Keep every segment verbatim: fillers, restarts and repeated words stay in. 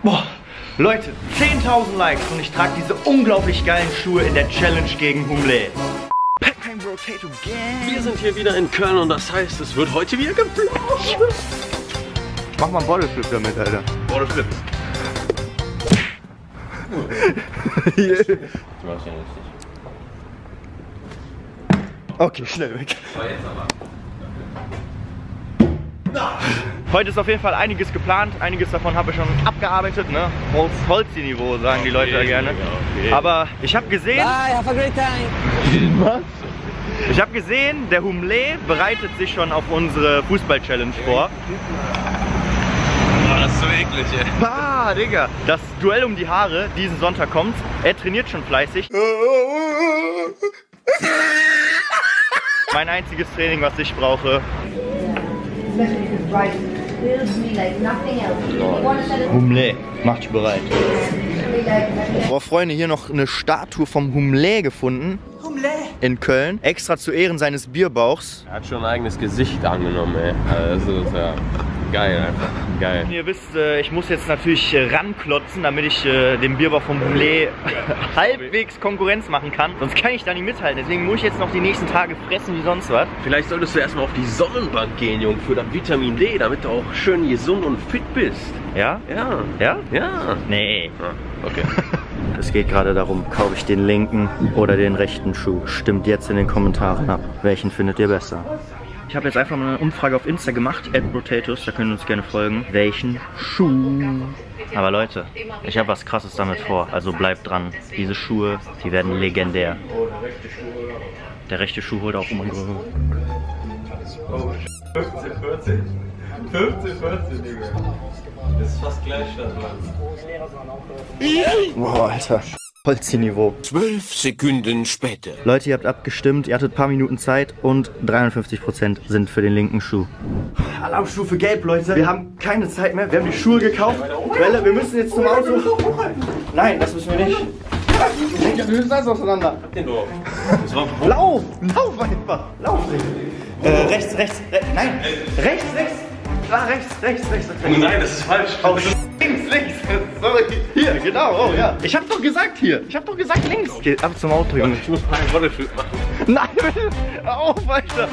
Boah, Leute, zehntausend Likes und ich trage diese unglaublich geilen Schuhe in der Challenge gegen Humle. Pac-Man Brotato Gang. Wir sind hier wieder in Köln und das heißt, es wird heute wieder geflippt. Mach mal einen Bottlepflip damit, Alter. Bottlepflip. Yeah. Du machst ja richtig. Okay, schnell weg. Heute ist auf jeden Fall einiges geplant, einiges davon habe ich schon abgearbeitet, ne? Holz, Holzi-Niveau sagen die Leute ja gerne. Aber ich habe gesehen... Bye, have a great time. Was? Ich habe gesehen, der Humle bereitet sich schon auf unsere Fußball-Challenge vor. Oh, das ist so eklig, ey. Bah, Digga. Das Duell um die Haare, diesen Sonntag kommt. Er trainiert schon fleißig. Mein einziges Training, was ich brauche. Humle, macht dich bereit. Boah, Freunde, hier noch eine Statue vom Humle gefunden. Humle? In Köln. Extra zu Ehren seines Bierbauchs. Er hat schon ein eigenes Gesicht angenommen, ey. Also, das ist ja geil, einfach. Geil. Ihr wisst, ich muss jetzt natürlich ranklotzen, damit ich dem Bierbauch vom Humle halbwegs Konkurrenz machen kann. Sonst kann ich da nicht mithalten. Deswegen muss ich jetzt noch die nächsten Tage fressen wie sonst was. Vielleicht solltest du erstmal auf die Sonnenbank gehen, Junge, für das Vitamin D, damit du auch schön gesund und fit bist. Ja? Ja. Ja? Ja. Nee. Ah, okay. Es geht gerade darum, kaufe ich den linken oder den rechten Schuh. Stimmt jetzt in den Kommentaren ab. Welchen findet ihr besser? Ich habe jetzt einfach mal eine Umfrage auf Insta gemacht, at Brotatos, da könnt ihr uns gerne folgen. Welchen Schuh? Aber Leute, ich habe was Krasses damit vor, also bleibt dran. Diese Schuhe, die werden legendär. Der rechte Schuh holt auch um unsere... fünfzehn, vierzehn. fünfzehn, vierzehn, Digga. Das ist fast Gleichstand, Mann. Boah, Alter. Holzi-Niveau. Zwölf Sekunden später. Leute, ihr habt abgestimmt, ihr hattet ein paar Minuten Zeit und dreiundfünfzig Prozent sind für den linken Schuh. Alarmstufe gelb, Leute. Wir haben keine Zeit mehr. Wir haben die Schuhe gekauft. Welle, wir müssen jetzt zum Auto. Nein, das müssen wir nicht. Wir müssen alles auseinander. Lauf! Lauf einfach! Lauf! Äh, rechts, rechts, rechts. Nein! Rechts, rechts! Klar, rechts, rechts, rechts, rechts. Nein, das ist falsch. Oh, links, links. Sorry. Hier, genau. Oh, ja. Ich hab doch gesagt hier. Ich hab doch gesagt links. Geh ab zum Auto, Junge. Ich muss mal einen Bottlepflip machen. Nein, hör auf, Alter.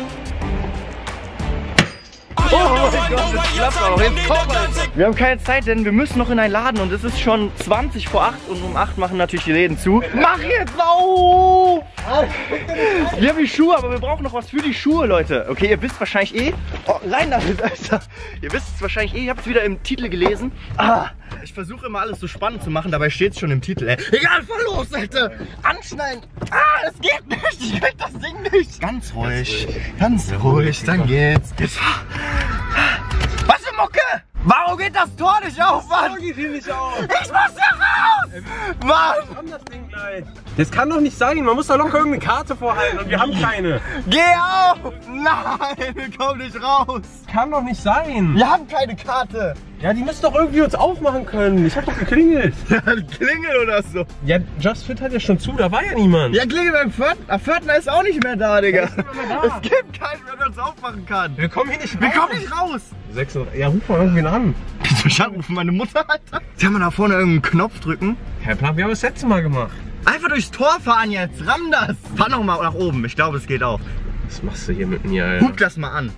Oh mein Gott, das klappt auch. Jetzt komm, Alter. Wir haben keine Zeit, denn wir müssen noch in einen Laden und es ist schon zwanzig vor acht und um acht machen natürlich die Läden zu. Mach jetzt auf! Wir haben die Schuhe, aber wir brauchen noch was für die Schuhe, Leute. Okay, ihr wisst wahrscheinlich eh... Oh, nein, damit, Alter. Ihr wisst es wahrscheinlich eh, ich hab's wieder im Titel gelesen. Ah, ich versuche immer alles so spannend zu machen, dabei steht's schon im Titel, ey. Egal, fahr los, Alter. Anschneiden. Ah, es geht nicht. Ich krieg das Ding nicht. Ganz ruhig. Ganz ruhig, dann geht's. Jetzt fahr. Was für Mucke? Warum geht das Tor nicht auf, Mann? Geht hier nicht auf. Ich muss hier raus! Mann! Komm das Ding gleich. Das kann doch nicht sein. Man muss da locker irgendeine Karte vorhalten und wir haben keine. Geh auf! Nein, wir kommen nicht raus! Kann doch nicht sein. Wir haben keine Karte! Ja, die müssen doch irgendwie uns aufmachen können. Ich hab doch geklingelt. Ja, Klingel oder so. Ja, Just Fit hat ja schon zu, da war ja niemand. Ja, Klingel beim Pförtner. Pförtner ist auch nicht mehr da, Digga. Ist nicht mehr da. Es gibt keinen mehr, der uns aufmachen kann. Wir kommen hier nicht raus. Wir kommen nicht raus! sechshundert. Ja, ruf mal irgendwen an. Wieso ich anrufen? Meine Mutter, Alter? Kann man da vorne irgendeinen Knopf drücken? Herr Plan, wir haben das letzte Mal gemacht. Einfach durchs Tor fahren jetzt. Ramm das! Fahr noch mal nach oben. Ich glaube, es geht auf. Was machst du hier mit mir, Alter? Hub das mal an.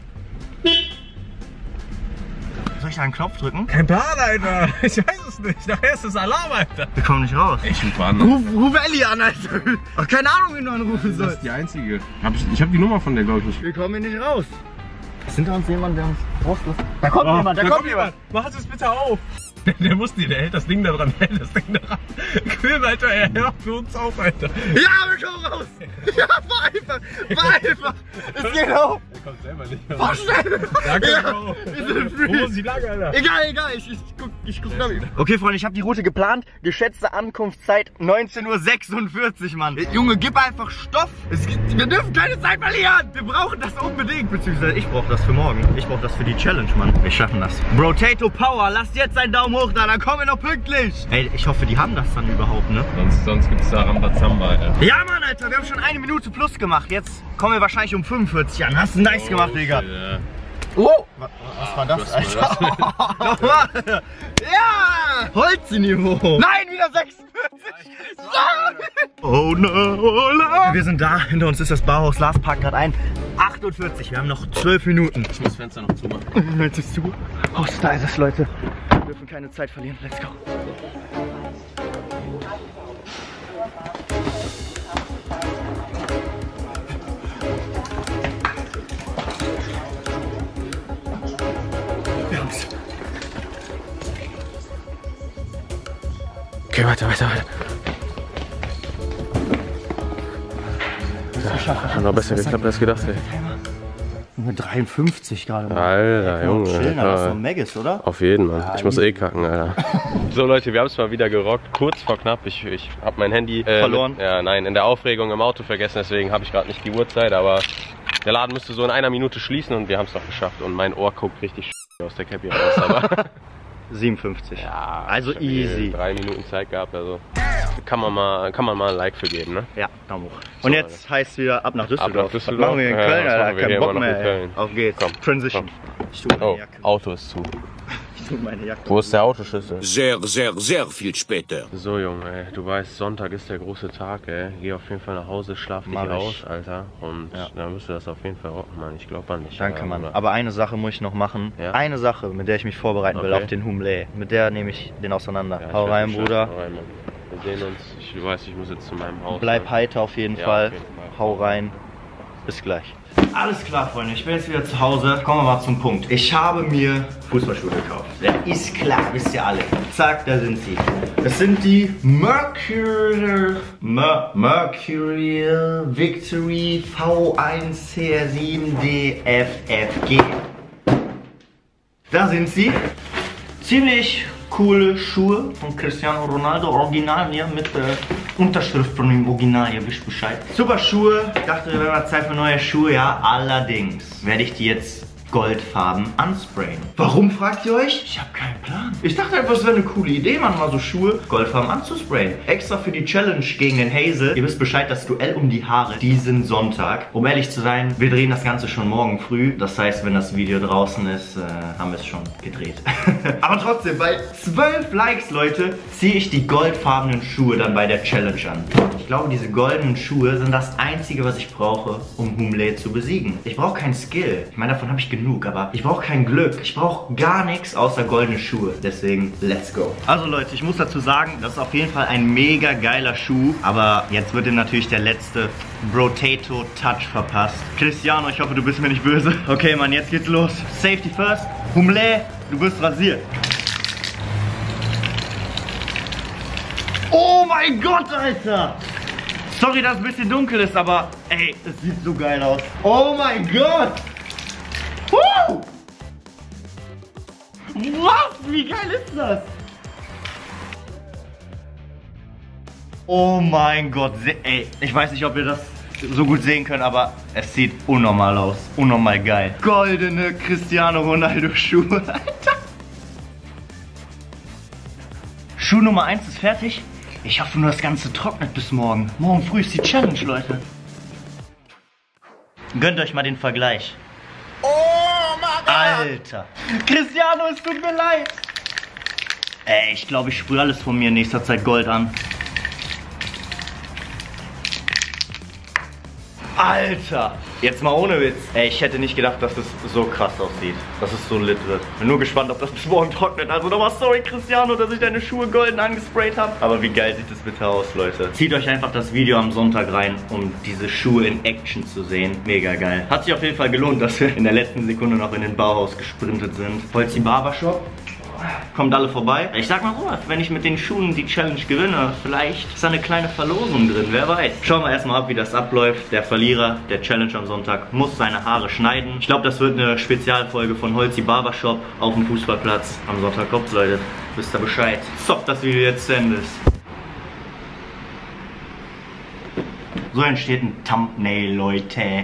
Soll ich da einen Knopf drücken? Kein Plan, Alter. Ich weiß es nicht. Nachher ist das Alarm, Alter. Wir kommen nicht raus. Ich ruf an. Ruf, ruf Ellie an, Alter. Ach, keine Ahnung, wie du anrufen Das sollst. ist die einzige. Hab ich ich habe die Nummer von der, glaube ich, nicht. Wir kommen hier nicht raus. Ist hinter uns jemand, der uns rauslässt? Da kommt Oh, jemand, da, kommt jemand. Mach es bitte auf. Der wusste nicht, der hält das Ding da dran, der hält das Ding da dran. Film, Alter, er hört für uns auf, Alter. Ja, wir kommen raus. Ja, fahr einfach, fahr einfach. Es geht auf. Der kommt selber nicht mehr. Fahr schnell. Danke, Ja, Bro. wir sind Wo free. muss ich lang, Alter? Egal, egal, ich, ich guck, ich guck nach mir. Okay, Freunde, ich habe die Route geplant. Geschätzte Ankunftszeit neunzehn Uhr sechsundvierzig, Mann. Junge, gib einfach Stoff. Es, wir dürfen keine Zeit verlieren. Wir brauchen das unbedingt. Beziehungsweise ich brauche das für morgen. Ich brauche das für die Challenge, Mann. Wir schaffen das. Brotato Power, lasst jetzt einen Daumen hoch da, dann kommen wir noch pünktlich. Ey, ich hoffe, die haben das dann überhaupt, ne? Sonst, sonst gibt's da Rambazamba, Alter. Ja, Mann, Alter, wir haben schon eine Minute plus gemacht. Jetzt kommen wir wahrscheinlich um fünfundvierzig an. Hast du nice gemacht, Digga. Shit, ja. Oh, Was war das, Alter? Nochmal! Ja! Holzniveau! Nein, wieder sechsundvierzig! Oh no, oh no! Wir sind da, hinter uns ist das Bauhaus. Lars parkt gerade ein. achtundvierzig, wir haben noch zwölf Minuten. Ich muss das Fenster noch zumachen. Jetzt ist zu. Haus, da ist es, Leute. Wir dürfen keine Zeit verlieren. Let's go. Okay, weiter, weiter, weiter. Ja, hat noch besser geklappt als gedacht, ey. Mit dreiundfünfzig gerade mal. Alter, Junge. Chillen, das ist so ein Maggis, oder? Auf jeden, Mann. Ja, ich muss easy. eh kacken, Alter. So, Leute, wir haben es mal wieder gerockt. Kurz vor knapp. Ich, ich habe mein Handy äh, verloren. Mit, ja, nein, in der Aufregung im Auto vergessen. Deswegen habe ich gerade nicht die Uhrzeit. Aber der Laden müsste so in einer Minute schließen und wir haben es noch geschafft. Und mein Ohr guckt richtig aus der Cappy raus. Aber siebenundfünfzig. ja, also ich hab easy. eh drei Minuten Zeit gehabt. Also kann man mal, kann man mal ein Like für geben, ne? Ja, Daumen hoch. Und So, jetzt heißt wieder ab nach Düsseldorf. Ab nach Düsseldorf. Was machen wir in Ja, Köln, was Alter? machen wir Kein hier Bock immer noch mehr, in ey. Köln? Auf geht's. Komm, Transition. komm. Ich tue meine Oh, Jacke. Auto ist zu. Ich tue meine Jacke. Wo ist der Autoschlüssel? Sehr, sehr, sehr viel später. So, Junge, ey, du weißt, Sonntag ist der große Tag, ey. Geh auf jeden Fall nach Hause, schlaf dich Mach ich. raus, Alter. Und Ja. dann müsst du das auf jeden Fall rocken, Mann. Ich glaube an dich. Danke, Alter, Mann. Bruder. Aber eine Sache muss ich noch machen. Ja? Eine Sache, mit der ich mich vorbereiten will Okay. auf den Humlé. Mit der nehme ich den auseinander. Ja, ich Hau werd rein, Bescheid. Bruder. Hau rein, Mann. Wir sehen uns. Ich weiß, ich muss jetzt zu meinem Haus. Bleib ne? heiter auf jeden Ja, Fall. auf jeden Fall. Hau rein. Bis gleich. Alles klar, Freunde. Ich bin jetzt wieder zu Hause. Kommen wir mal zum Punkt. Ich habe mir Fußballschuhe gekauft. Ja, ist klar, wisst ihr alle. Zack, da sind sie. Das sind die Mercury, Mer Mercurial Victory V eins C R sieben D F F G. Da sind sie. Ziemlich coole Schuhe von Cristiano Ronaldo, original hier mit äh, Unterschrift von dem Original, ihr wisst Bescheid. Super Schuhe, ich dachte, wir werden Zeit für neue Schuhe, ja, allerdings werde ich die jetzt goldfarben ansprayen. Warum, fragt ihr euch? Ich habe keinen Plan. Ich dachte einfach, es wäre eine coole Idee, man mal so Schuhe goldfarben anzusprayen. Extra für die Challenge gegen den Hazel. Ihr wisst Bescheid, das Duell um die Haare diesen Sonntag. Um ehrlich zu sein, wir drehen das Ganze schon morgen früh. Das heißt, wenn das Video draußen ist, äh, haben wir es schon gedreht. Aber trotzdem, bei zwölf Likes, Leute, ziehe ich die goldfarbenen Schuhe dann bei der Challenge an. Ich glaube, diese goldenen Schuhe sind das Einzige, was ich brauche, um Humlé zu besiegen. Ich brauche keinen Skill. Ich meine, davon habe ich genug, aber ich brauche kein Glück. Ich brauche gar nichts außer goldene Schuhe. Deswegen, let's go. Also Leute, ich muss dazu sagen, das ist auf jeden Fall ein mega geiler Schuh. Aber jetzt wird ihm natürlich der letzte Brotato Touch verpasst. Cristiano, ich hoffe, du bist mir nicht böse. Okay, Mann, jetzt geht's los. Safety first. Humlé, du wirst rasiert. Oh mein Gott, Alter! Sorry, dass es ein bisschen dunkel ist, aber ey, es sieht so geil aus. Oh mein Gott! Woo! Was? Wie geil ist das? Oh mein Gott, ey, ich weiß nicht, ob ihr das so gut sehen könnt, aber es sieht unnormal aus. Unnormal geil. Goldene Cristiano Ronaldo Schuhe, Alter. Schuh Nummer eins ist fertig. Ich hoffe nur, das Ganze trocknet bis morgen. Morgen früh ist die Challenge, Leute. Gönnt euch mal den Vergleich. Oh mein Gott! Alter. Cristiano, es tut mir leid. Ey, ich glaube, ich sprühe alles von mir in nächster Zeit Gold an. Alter! Jetzt mal ohne Witz. Ey, ich hätte nicht gedacht, dass es so krass aussieht. Dass es so lit wird. Bin nur gespannt, ob das bis morgen trocknet. Also nochmal sorry, Cristiano, dass ich deine Schuhe golden angesprayt habe. Aber wie geil sieht das bitte aus, Leute. Zieht euch einfach das Video am Sonntag rein, um diese Schuhe in Action zu sehen. Mega geil. Hat sich auf jeden Fall gelohnt, dass wir in der letzten Sekunde noch in den Bauhaus gesprintet sind. Holzi Barbershop. Kommt alle vorbei. Ich sag mal so, wenn ich mit den Schuhen die Challenge gewinne, vielleicht ist da eine kleine Verlosung drin, wer weiß. Schauen wir erstmal ab, wie das abläuft. Der Verlierer der Challenge am Sonntag muss seine Haare schneiden. Ich glaube, das wird eine Spezialfolge von Holzi Barbershop auf dem Fußballplatz. Am Sonntag kommt's, Leute. Wisst ihr Bescheid. Zockt das Video jetzt zu Ende ist. So entsteht ein Thumbnail, Leute.